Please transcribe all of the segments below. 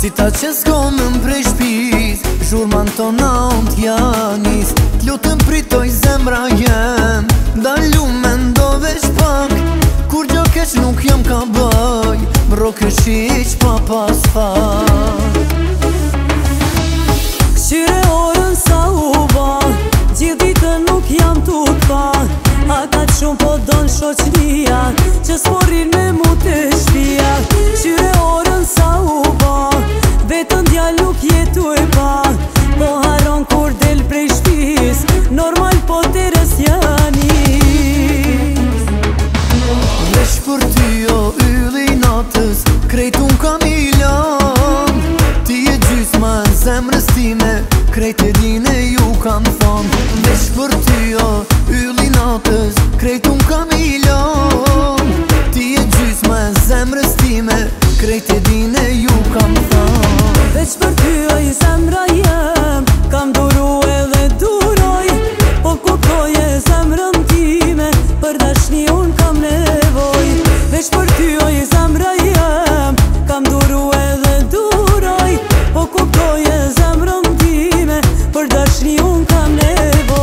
Si ta që s'komën prej shpis Zhurman të naut janis T'lutën pritoj zemra jem Dalu me ndove shpak Kur gjo keq nuk jam ka bëj Bro këshiq pa pas fak Këshire orën sa u ba Gjithë ditën nuk jam t'u pa A ka shumë po donë shoqnia Që s'morin me mu të shpia Këshire orën sa u ba Vetën djall nuk jetu e pa Po haron kur del prej shpis Normal po të rës janis Vesh për ty o yli natës Krejt unë kam milion Ti e gjysma në zemrës time Krejt e dine ju kam thonë Vesh për ty o yli natës Krejt unë kam milion Ti e gjysma në zemrës time Krejt e dine ju kam thonë Veç për ty o i zemra jem Kam duru edhe duroj Po kuptoj e zemrën time Për dashni unë kam nevoj Veç për ty o i zemra jem Kam duru edhe duroj Po kuptoj e zemrën time Për dashni unë kam nevoj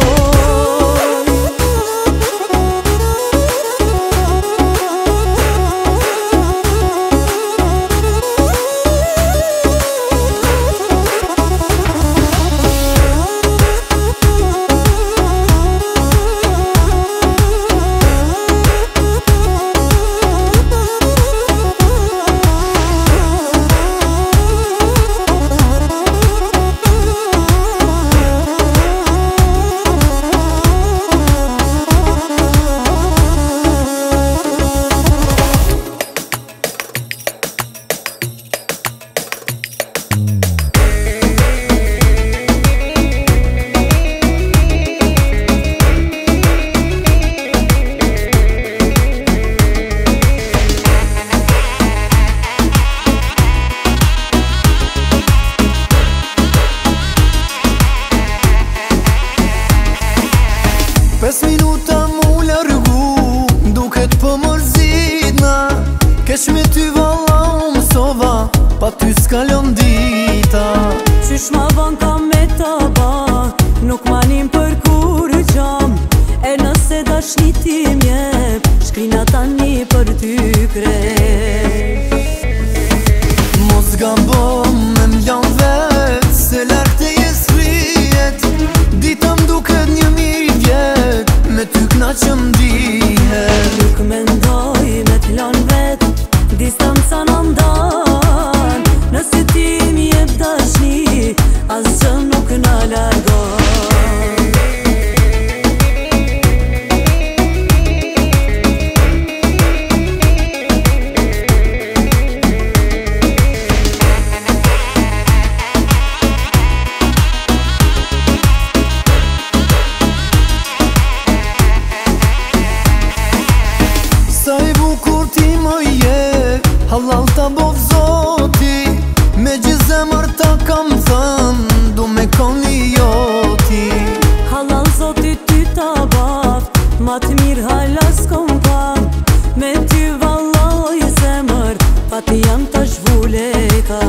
Pes minuta mu largu Duket për mërzitna Kesh me ty valla u mësova Pa ty s'kalon dita Qysh ma van kam me ta ba Nuk manim për kur gjam E nëse dashni ti mjep Shkrina tani për ty krej Mos gabon me m'jan vet Se lark të jes frijet Dita m'duket një mirë vjet Me ty kna që m'dihet Nuk mendoj me t'lan vet Distanca në ndan Nëse ti m'jep dashni As që nuk në largon Sa i bukur ti më je Halal ta bov zoti Me gjithë zemër ta kam thënë Du me koni joti Halal zoti ty ta baft Ma të mirë hala s'kom pa Me ty valla oj zemër Pa ti jam ta zhvuleka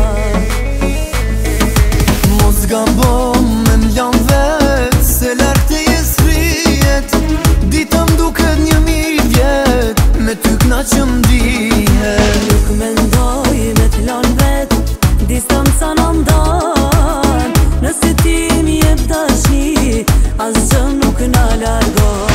Mos gabon me m'lan vet Se lark të jes frijet Dita m'duket një mirë vjet Me ty kna që m'dihet Nuk mendoj me t'lan vet Distanca në ndan Nëse ti m'jep dashni As që nuk në largon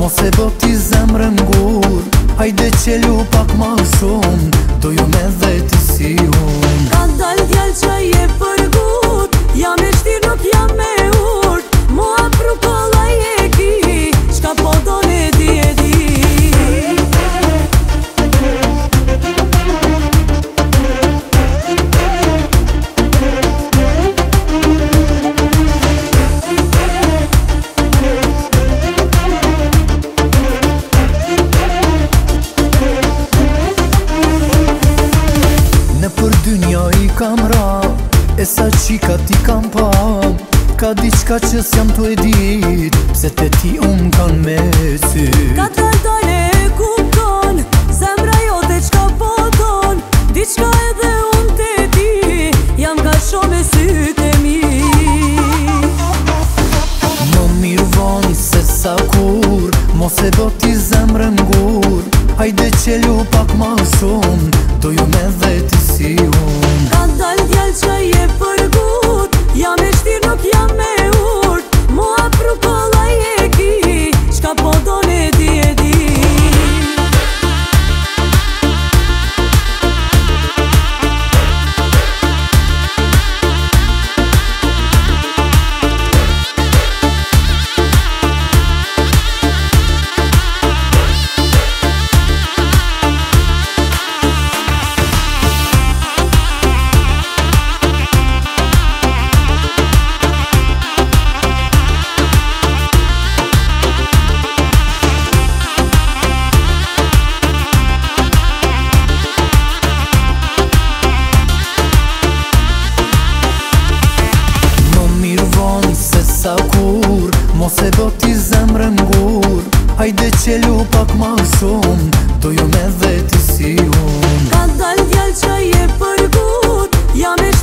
mos e boti zemrën gur. Hajde qelu pak ma shumë, do ju me dhe ti si unë. Ka dal djall që je për gut, jam e shtir nuk jam me urt. Mua pru kolla je ki, qka po do ne di e di. Kam ra, e sa qika ti kam pa. Ka diçka që s'jam tu e dit, pse te ti kan me sy. Ka dal e kupton, zemra jote qka po ton. Diçka edhe unë te ti, jam ka shumë me sytë e mi. Më mirë vonë se sa kur, mos e do ti zemrën gur. Hajde qelu pak ma shumë, do ju me dhe ti si unë. Ka dal djall që je për gut, jam e shtir nuk jam me urt. Mua pru kolla je ki, qka po do ne di e di. Sa kur, mos e do ti zemrën gur. Hajde qelu pak ma shumë, do ju me dhe ti si unë. Ka dal djall që je për gut, jam e